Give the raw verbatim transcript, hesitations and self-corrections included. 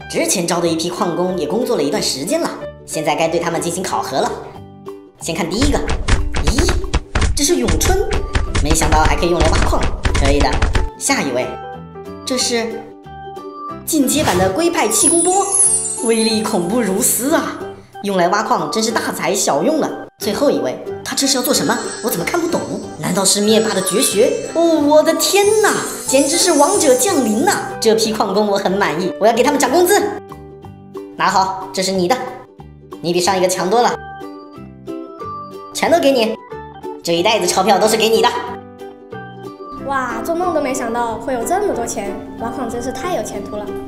之前招的一批矿工也工作了一段时间了，现在该对他们进行考核了。先看第一个，咦，这是咏春，没想到还可以用来挖矿，可以的。下一位，这是进阶版的龟派气功波，威力恐怖如斯啊！用来挖矿真是大材小用了。最后一位，他这是要做什么？我怎么看不懂？难道是灭霸的绝学？哦，我的天哪，简直是王者降临呐！这批矿工我很满意，我要给他们涨工资。拿好，这是你的，你比上一个强多了，全都给你，这一袋子钞票都是给你的。 哇，做梦都没想到会有这么多钱，挖矿真是太有前途了。